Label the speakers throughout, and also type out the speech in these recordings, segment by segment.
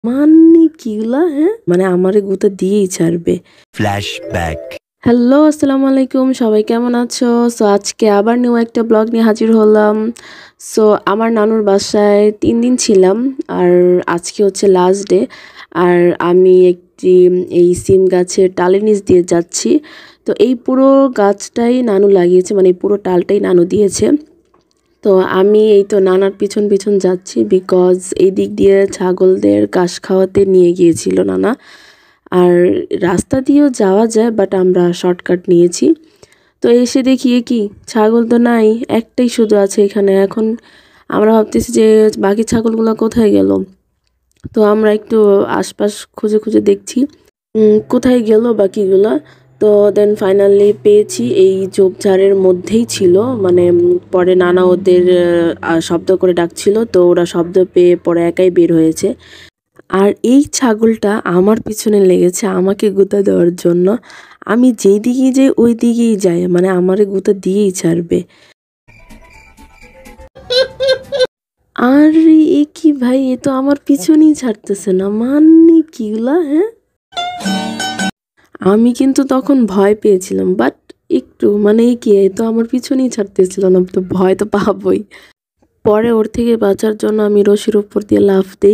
Speaker 1: মানে কিগুলা হ্যাঁ মানে আমারে গুতা দিয়েই ছাড়বে।
Speaker 2: ফ্ল্যাশব্যাক।
Speaker 1: হ্যালো আসসালামু আলাইকুম, সবাই কেমন আছো? সো আজকে আবার নিউ একটা ব্লগ নিয়ে হাজির হলাম। সো আমার নানুর বাসায় 3 দিন ছিলাম আর আজকে হচ্ছে লাস্ট ডে। আর আমি একটি এই সিম গাছের টালের নিচ দিয়ে যাচ্ছি। তো এই পুরো গাছটাই নানু লাগিয়েছে, মানে এই পুরো টালটাই নানু দিয়েছে। তো আমি এই তো নানার পিছন পিছন যাচ্ছি, বিকজ এই দিক দিয়ে ছাগলদের ঘাস খাওয়াতে নিয়ে গিয়েছিল নানা। আর রাস্তা দিয়েও যাওয়া যায়, বাট আমরা শর্টকাট নিয়েছি। তো এসে দেখি কি ছাগল তো নাই, একটাই শুধু আছে এখানে। এখন আমরা ভাবতেছি যে বাকি ছাগলগুলো কোথায় গেল। তো আমরা একটু আশপাশ খুঁজে খুঁজে দেখছি কোথায় গেল বাকিগুলা। তো দেন ফাইনালি পেয়েছি, এই ঝোপঝাড়ের মধ্যেই ছিল। মানে পরে নানা ওদের শব্দ করে ডাকছিল, তো ওরা শব্দ পেয়ে পরে একাই বের হয়েছে। আর এই ছাগলটা আমার পিছনে লেগেছে আমাকে গুঁতা দেওয়ার জন্য। আমি যেই দিকেই যাই ওই দিকেই যায়, মানে আমারে গুঁতা দিয়েই ছাড়বে। আর এ কি ভাই, এ তো আমার পিছনেই ছাড়তেছে না, মানে কিগুলা হ্যাঁ। আমি কিন্তু তখন ভয় পেয়েছিলাম, বাট একটু মানে কি এ তো আমার পিছনেই ছাড়তেছিল না, তো ভয় তো পাবই। পরে ওর থেকে বাঁচার জন্য আমি রশির উপর দিয়ে লাফ দেই।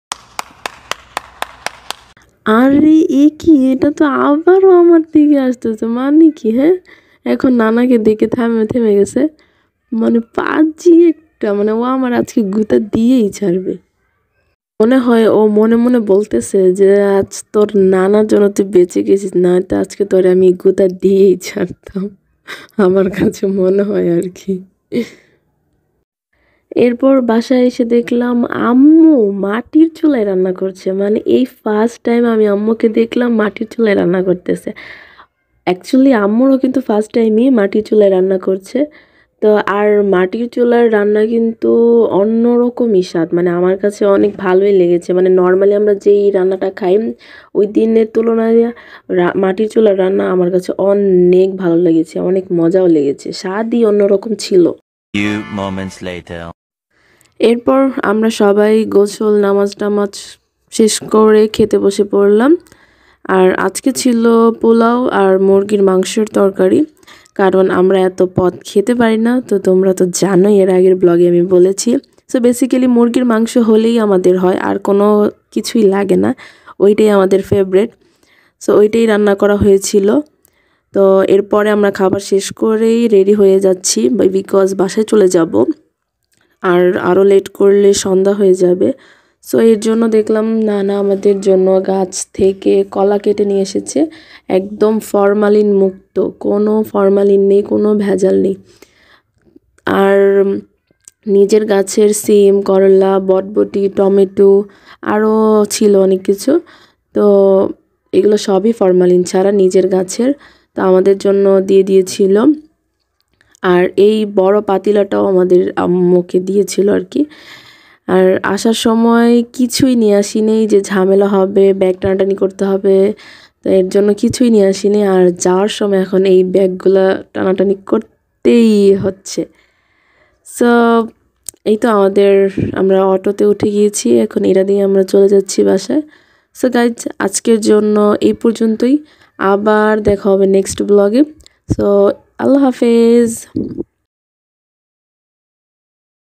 Speaker 1: আরে এ কি, এটা তো আবারও আমার দিকে আসতেছে, মানে কি হ্যাঁ। এখন নানাকে দেখে থেমে গেছে, মানে পাজি একটা, মানে ও আমার আজকে গুঁতা দিয়েই ছাড়বে। মনে হয় ও মনে মনে বলতেছে যে আজ তোর নানার জন্য তুই বেঁচে গেছিস, না তো আজকে তোর আমি গুঁতা দিয়েই ছাড়তাম। আমার কাছে মনে হয় আর কি। এরপর বাসায় এসে দেখলাম আম্মু মাটির চুলায় রান্না করছে। মানে এই ফার্স্ট টাইম আমি আম্মুকে দেখলাম মাটির চুলায় রান্না করতেছে। অ্যাকচুয়ালি আম্মুরও কিন্তু ফার্স্ট টাইমই মাটির চুলায় রান্না করছে। তো আর মাটির চুলার রান্না কিন্তু অন্যরকমই স্বাদ, মানে আমার কাছে অনেক ভালোই লেগেছে। মানে নর্মালি আমরা যেই রান্নাটা খাই ওই দিনের তুলনায় মাটির চুলার রান্না আমার কাছে অনেক ভালো লেগেছে, অনেক মজাও লেগেছে, স্বাদই অন্যরকম ছিল। এরপর আমরা সবাই গোসল নামাজ টামাজ শেষ করে খেতে বসে পড়লাম। আর আজকে ছিল পোলাও আর মুরগির মাংসের তরকারি, কারণ আমরা এত পদ খেতে পারি না। তো তোমরা তো জানোই, এর আগের ব্লগে আমি বলেছি। সো বেসিক্যালি মুরগির মাংস হলেই আমাদের হয়, আর কোনো কিছুই লাগে না, ওইটাই আমাদের ফেভারেট। সো ওইটাই রান্না করা হয়েছিল। তো এরপরে আমরা খাবার শেষ করেই রেডি হয়ে যাচ্ছি, বিকজ বাসায় চলে যাব। আর আরও লেট করলে সন্ধ্যা হয়ে যাবে। সো এর জন্য দেখলাম নানা আমাদের জন্য গাছ থেকে কলা কেটে নিয়ে এসেছে, একদম ফরমালিন মুক্ত, কোনো ফরমালিন নেই, কোনো ভেজাল নেই। আর নিজের গাছের সিম, করলা, বটবটি, টমেটো আরও ছিল অনেক কিছু। তো এগুলো সবই ফরমালিন ছাড়া নিজের গাছের, তো আমাদের জন্য দিয়ে দিয়েছিল। আর এই বড় পাতিলাটাও আমাদের আম্মুকে দিয়েছিল আর কি। আর আসার সময় কিছুই নিয়ে আসিনি যে ঝামেলা হবে, ব্যাগ টানাটানি করতে হবে, তো এর জন্য কিছুই নিয়ে আসিনি। আর যাওয়ার সময় এখন এই ব্যাগগুলো টানাটানি করতেই হচ্ছে। সো এই তো আমরা অটোতে উঠে গিয়েছি, এখন এরা দিয়ে আমরা চলে যাচ্ছি বাসায়। সো গাইজ, আজকের জন্য এই পর্যন্তই, আবার দেখা হবে নেক্সট ব্লগে। সো আল্লাহ হাফেজ।